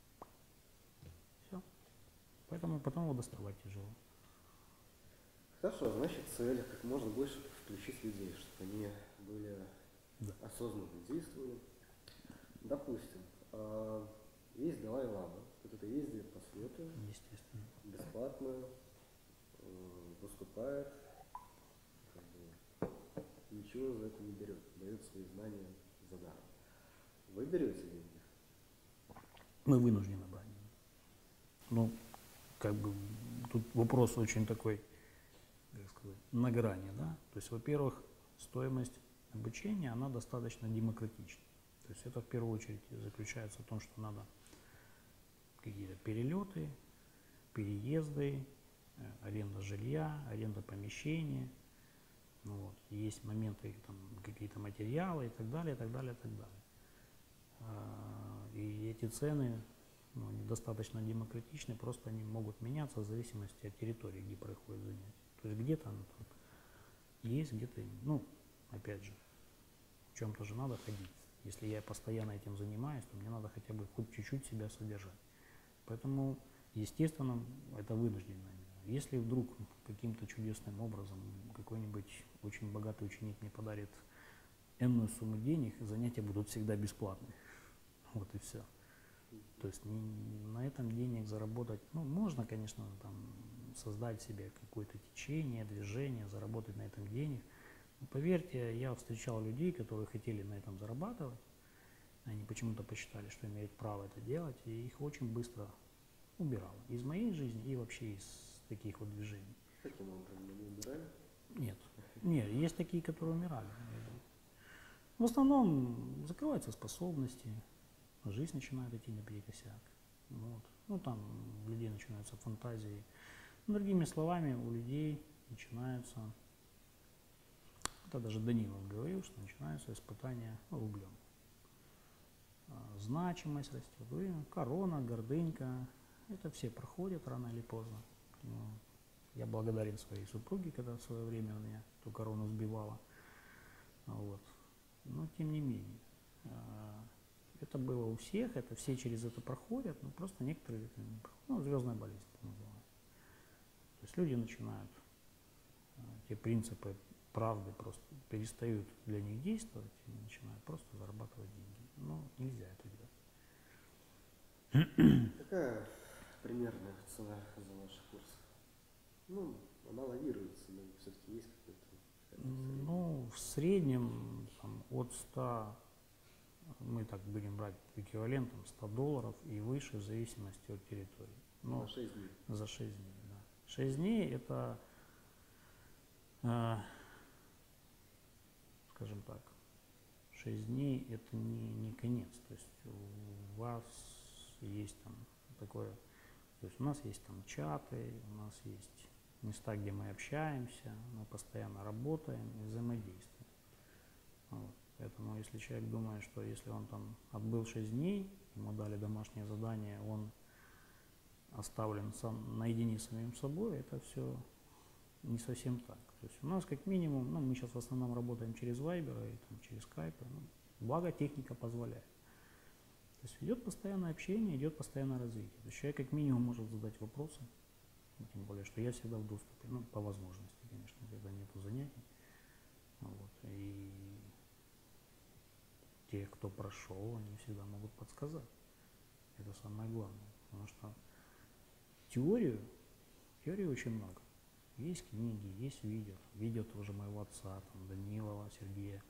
все. Поэтому потом его доставать тяжело. Хорошо, значит, цель как можно больше включить людей, чтобы они были Да. осознанно действовали. Допустим, есть Далай-лама, кто-то ездит по свету, Естественно. бесплатно выступает, как бы, ничего за это не берет, дает свои знания за даром. Вы берете деньги? Мы вынуждены брать. Ну, как бы тут вопрос очень такой, как сказать, на грани, да. То есть, во-первых, стоимость обучения, она достаточно демократична. То есть это в первую очередь заключается в том, что надо какие-то перелеты, переезды, аренда жилья, аренда помещения. Ну, вот. Есть моменты, там, какие-то материалы и так далее, и так далее, и так далее. И эти цены ну, они достаточно демократичны, просто они могут меняться в зависимости от территории, где происходит занятие. То есть где-то оно там есть, где-то, ну, опять же, в чем-то же надо ходить. Если я постоянно этим занимаюсь, то мне надо хотя бы хоть чуть-чуть себя содержать. Поэтому, естественно, это вынужденная мера. Если вдруг каким-то чудесным образом какой-нибудь очень богатый ученик мне подарит энную сумму денег, занятия будут всегда бесплатные. Вот и все. То есть не, на этом денег заработать, ну, можно, конечно, там, создать себе какое-то течение, движение, заработать на этом денег. Но поверьте, я встречал людей, которые хотели на этом зарабатывать, они почему-то посчитали, что имеют право это делать, и их очень быстро убирало. Из моей жизни и вообще из таких вот движений. Каким образом они убирали? Нет. Нет, есть такие, которые умирали. В основном закрываются способности, жизнь начинает идти наперекосяк. Вот. Ну, там у людей начинаются фантазии. Другими словами, у людей начинается, это даже Данилов говорил, что начинаются испытания рублем. Значимость растет, и корона, гордынька, это все проходят рано или поздно. Ну, я благодарен своей супруге, когда в свое время у меня эту корону сбивала. Вот. Но тем не менее, это было у всех, это все через это проходят, но просто некоторые это не проходят. Ну, звездная болезнь так называемая. То есть люди начинают, те принципы правды просто перестают для них действовать и начинают просто зарабатывать деньги. Но нельзя это делать. Какая примерная цена за ваши курсы? Ну, она лавируется, но все-таки есть какой-то... Ну, в среднем там, от ста, мы так будем брать эквивалентом сто долларов и выше в зависимости от территории. Но за шесть дней. За шесть дней, да. шесть дней это, э, скажем так, шесть дней это не, не конец. То есть у вас есть там такое, то есть у нас есть там чаты, у нас есть места, где мы общаемся, мы постоянно работаем и взаимодействуем. Вот. Поэтому если человек думает, что если он там отбыл шесть дней, ему дали домашнее задание, он оставлен сам наедине с самим собой, это все не совсем так. То есть у нас как минимум, ну мы сейчас в основном работаем через Viber и там, через Skype, ну, благо техника позволяет. То есть идет постоянное общение, идет постоянное развитие. То есть человек как минимум может задать вопросы, тем более, что я всегда в доступе, ну по возможности, конечно, когда нету занятий. Вот. И те, кто прошел, они всегда могут подсказать. Это самое главное, потому что теорию, теории очень много. Есть книги, есть видео, видео тоже моего отца, там, Данилова, Сергея.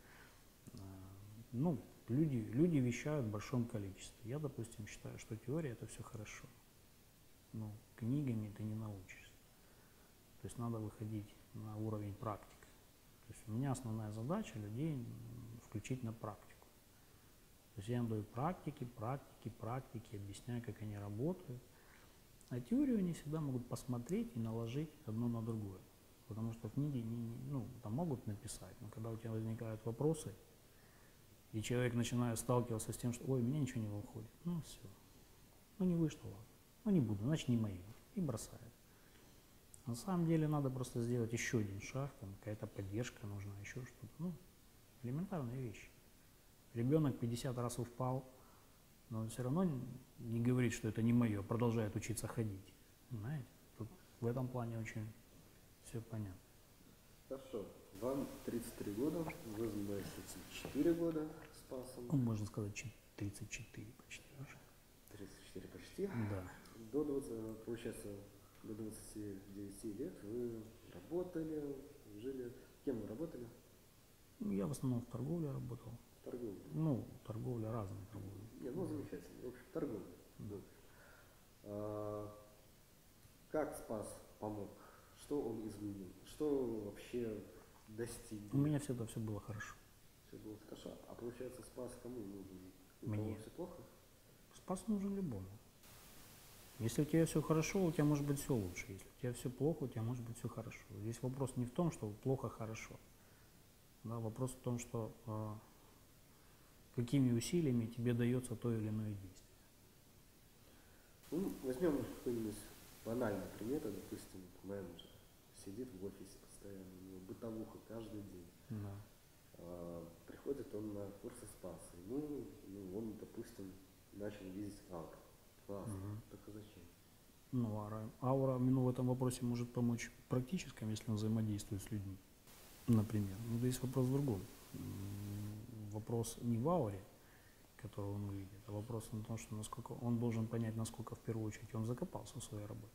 Ну, люди, люди вещают в большом количестве. Я, допустим, считаю, что теория это все хорошо. Но книгами ты не научишься. То есть надо выходить на уровень практики. То есть у меня основная задача людей включить на практику. То есть я им даю практики, практики, практики, объясняю, как они работают. А теорию они всегда могут посмотреть и наложить одно на другое. Потому что книги не, ну, там могут написать, но когда у тебя возникают вопросы, и человек начинает сталкиваться с тем, что ой, у меня ничего не выходит, ну все, ну не вышло, ладно, ну не буду, значит не мои, и бросает. На самом деле надо просто сделать еще один шаг, там какая-то поддержка нужна, еще что-то, ну, элементарные вещи. Ребенок пятьдесят раз упал, но он все равно не говорит, что это не мое, продолжает учиться ходить. Понимаете? Тут в этом плане очень все понятно. Хорошо. Вам тридцать три года, вы занимаетесь четыре года спасом. Ну, можно сказать, тридцать четыре почти уже. тридцать четыре почти? Да. До двадцати, получается, до двадцати девяти лет вы работали, жили. Кем вы работали? Ну, я в основном в торговле работал. Торговля. Ну, торговля, разная торговля. Не, ну замечательно. В общем, торговля. Да. А, как Спас помог? Что он изменил? Что вообще достиг? У меня всегда все было хорошо. Все было хорошо. А получается, Спас кому нужен? У Мне. кого все плохо? Спас нужен любому. Если у тебя все хорошо, у тебя может быть все лучше. Если у тебя все плохо, у тебя может быть все хорошо. Здесь вопрос не в том, что плохо-хорошо. Да, вопрос в том, что э, какими усилиями тебе дается то или иное действие. Ну, возьмем какой-нибудь банальный пример, допустим, менеджер сидит в офисе постоянно, у него бытовуха каждый день. Да. А, приходит он на курсы Спаса, ему, ну, он, допустим, начал видеть ауру. Классно, Угу. только зачем? Ну, аура, аура ну, в этом вопросе может помочь в практическом, если он взаимодействует с людьми, например. Но здесь вопрос в другом. Вопрос не в ауре, которую он увидит, а вопрос в том, что насколько он должен понять, насколько в первую очередь он закопался в своей работе.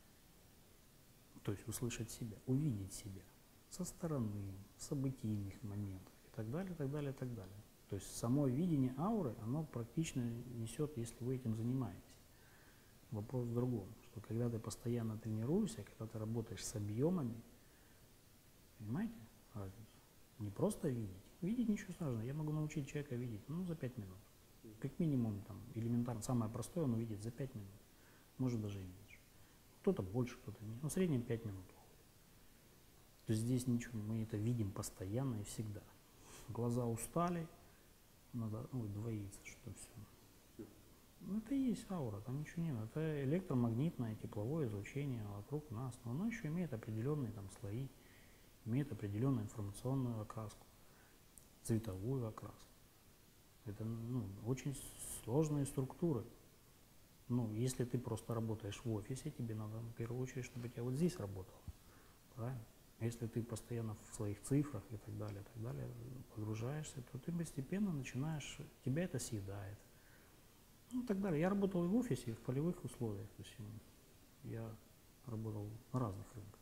То есть услышать себя, увидеть себя со стороны, в событийных моментах и так далее, так далее, так далее. То есть само видение ауры, оно практично несет, если вы этим занимаетесь. Вопрос в другом, что когда ты постоянно тренируешься, когда ты работаешь с объемами, понимаете разницу? Не просто видеть. Видеть ничего сложного. Я могу научить человека видеть, ну, за пять минут. Как минимум, там, элементарно, самое простое он увидит за пять минут, может даже и меньше. Кто-то больше, кто-то меньше, но в среднем пять минут уходит. То есть здесь ничего, мы это видим постоянно и всегда. Глаза устали, надо ну, двоиться, что все. Ну, это и есть аура, там ничего нет. Это электромагнитное, тепловое излучение вокруг нас, но оно еще имеет определенные там слои, имеет определенную информационную окраску, цветовую окраску. Это ну, очень сложные структуры. Ну, если ты просто работаешь в офисе, тебе надо в первую очередь, чтобы у тебя вот здесь работало. Правильно? Если ты постоянно в своих цифрах и так далее, и так далее погружаешься, то ты постепенно начинаешь, тебя это съедает. Ну, и так далее. Я работал и в офисе, и в полевых условиях. То есть я работал на разных рынках.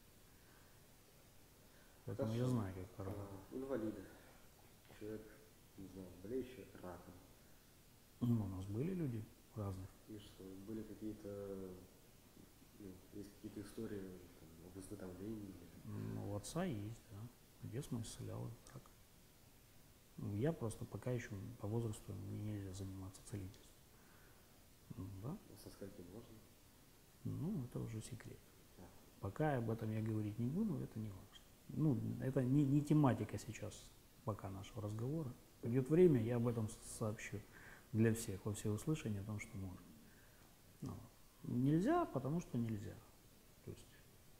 Поэтому Хорошо. я знаю, как это А, работает. инвалиды. Человек, не знаю, болеющий раком. Ну, у нас были люди разных. И что, были какие-то, ну, есть какие-то истории там, об выздоровлении? Ну, у отца есть, да. Отец мой исцелял этот рак. Ну, я просто пока еще по возрасту мне нельзя заниматься целительством. Ну, да. Со скольки можно? Ну, это уже секрет. А. Пока об этом я говорить не буду, это не важно. Ну, это не, не тематика сейчас пока нашего разговора. Придет время, я об этом сообщу для всех, во всеуслышание о том, что можно. Ну, нельзя, потому что нельзя. То есть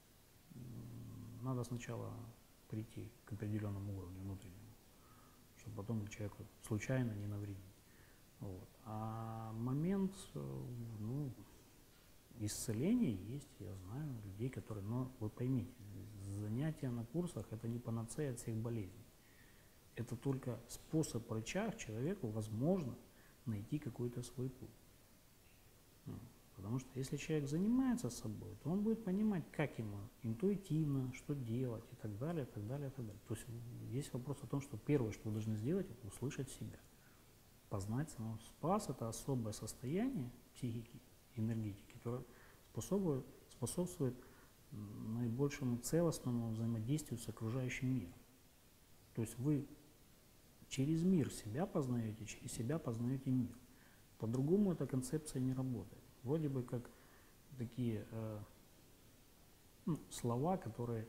надо сначала прийти к определенному уровню внутреннему, чтобы потом человеку случайно не навредить. Вот. А момент, ну, исцеления есть, я знаю людей, которые, но вы поймите, занятия на курсах это не панацея от всех болезней. Это только способ, рычаг человеку, возможно, найти какой-то свой путь. Потому что если человек занимается собой, то он будет понимать, как ему интуитивно, что делать и так далее, и так далее, и так далее. То есть есть вопрос о том, что первое, что вы должны сделать, это услышать себя, познать самого. Спас – это особое состояние психики, энергетики, которое способствует, способствует наибольшему целостному взаимодействию с окружающим миром. То есть вы через мир себя познаете, через себя познаете мир. По-другому эта концепция не работает. Вроде бы как такие э, ну, слова, которые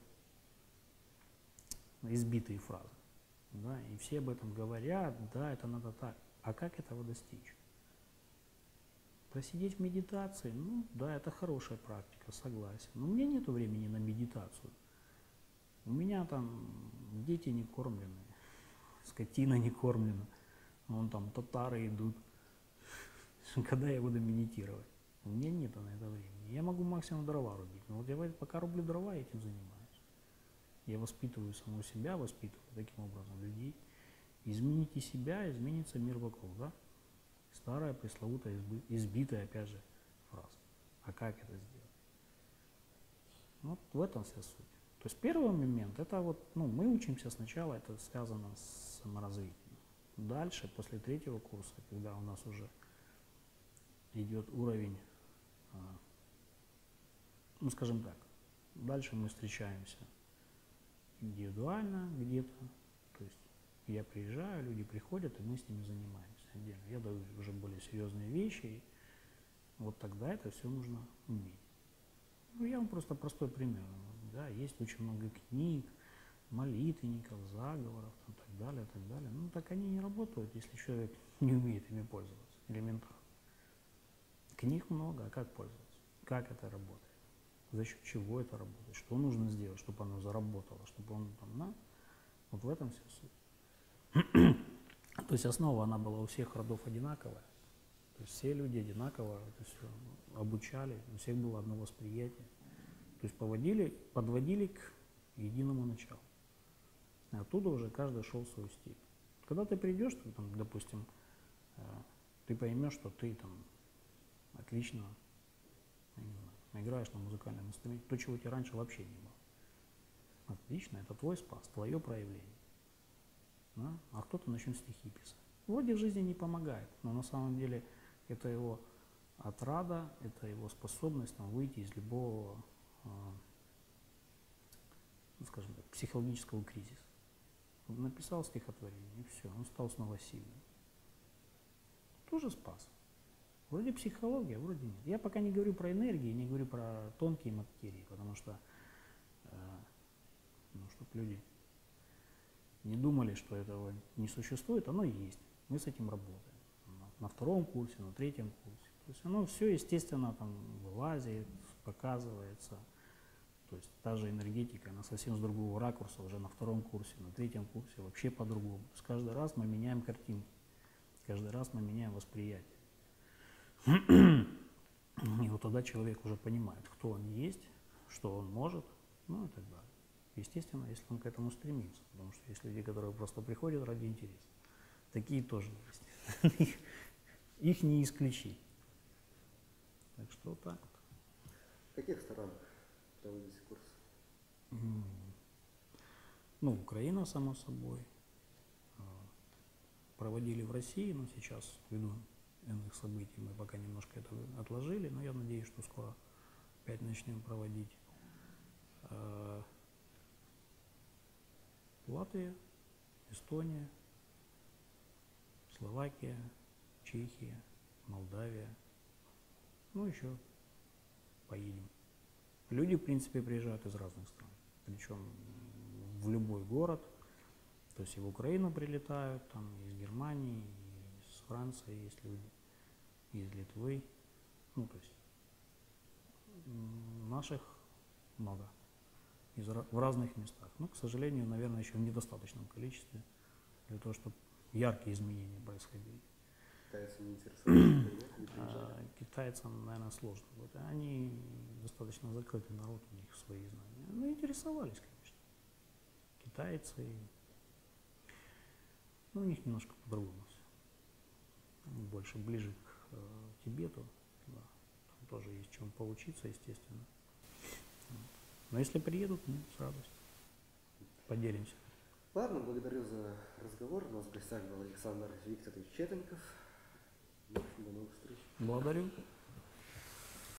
избитые фразы. Да, и все об этом говорят, да, это надо так. А как этого достичь? Просидеть в медитации, ну да, это хорошая практика, согласен. Но у меня нет времени на медитацию. У меня там дети не кормлены, скотина не кормлена, вон там татары идут. Когда я буду медитировать? У меня нет на это времени. Я могу максимум дрова рубить. Но вот я пока рублю дрова, я этим занимаюсь. Я воспитываю самого себя, воспитываю таким образом людей. Измените себя, изменится мир вокруг, да? Старая, пресловутая, избитая, опять же, фраза. А как это сделать? Вот в этом вся суть. То есть первый момент, это вот, ну, мы учимся сначала, это связано с саморазвитием. Дальше, после третьего курса, когда у нас уже идет уровень, ну, скажем так, дальше мы встречаемся индивидуально где-то, то есть я приезжаю, люди приходят, и мы с ними занимаемся отдельно. Я даю уже более серьезные вещи, и вот тогда это все нужно уметь. Ну, я вам просто простой пример. Да, есть очень много книг, молитвенников, заговоров и так далее, и так далее. Ну, так они не работают, если человек не умеет ими пользоваться, элементарно. Книг много, а как пользоваться? Как это работает? За счет чего это работает? Что нужно сделать, чтобы оно заработало, чтобы он там, на... Вот в этом вся суть. То есть основа, она была у всех родов одинаковая. То есть все люди одинаково это все обучали, у всех было одно восприятие. То есть поводили, подводили к единому началу. И оттуда уже каждый шел в свой стиль. Когда ты придешь, ты, там, допустим, ты поймешь, что ты там отлично, я не знаю, играешь на музыкальном инструменте, то, чего у тебя раньше вообще не было. Отлично, это твой спас, твое проявление. Да? А кто-то начнет стихи писать. Вроде в жизни не помогает, но на самом деле это его отрада, это его способность там, выйти из любого, э, ну, скажем так, психологического кризиса. Он написал стихотворение, и все, он стал снова сильным. тоже спас. Вроде психология, вроде нет. Я пока не говорю про энергии, не говорю про тонкие материи, потому что, э, ну, чтобы люди не думали, что этого не существует, оно есть. Мы с этим работаем. На, на втором курсе, на третьем курсе. То есть оно все, естественно, там вылазит, показывается. То есть та же энергетика, она совсем с другого ракурса, уже на втором курсе, на третьем курсе, вообще по-другому. То есть каждый раз мы меняем картинки, каждый раз мы меняем восприятие. И вот тогда человек уже понимает, кто он есть, что он может, ну и так далее. Естественно, если он к этому стремится, потому что есть люди, которые просто приходят ради интереса. Такие тоже есть. Их, их не исключить. Так что вот так вот. В каких странах проводите курс? Ну, Украина, само собой. Проводили в России, но сейчас, ввиду иных событий, мы пока немножко это отложили, но я надеюсь, что скоро опять начнем проводить. Латвия, Эстония, Словакия, Чехия, Молдавия, ну еще поедем. Люди, в принципе, приезжают из разных стран, причем в любой город, то есть и в Украину прилетают, там из Германии, из Франции есть люди, из Литвы, ну то есть наших много, из, в разных местах. Но, к сожалению, наверное, еще в недостаточном количестве для того, чтобы яркие изменения происходили. Китайцы не интересуются, не приезжали? Китайцам, наверное, сложно. Вот они достаточно закрытый народ, у них свои знания. Ну, интересовались, конечно. Китайцы, ну, у них немножко по-другому все. Они больше ближе к э, Тибету, да. Там тоже есть чем поучиться, естественно. Вот. Но если приедут, ну, с радостью поделимся. Ладно, благодарю за разговор. У нас в гостях был Александр Викторович Четенков. До новых встреч. Благодарю.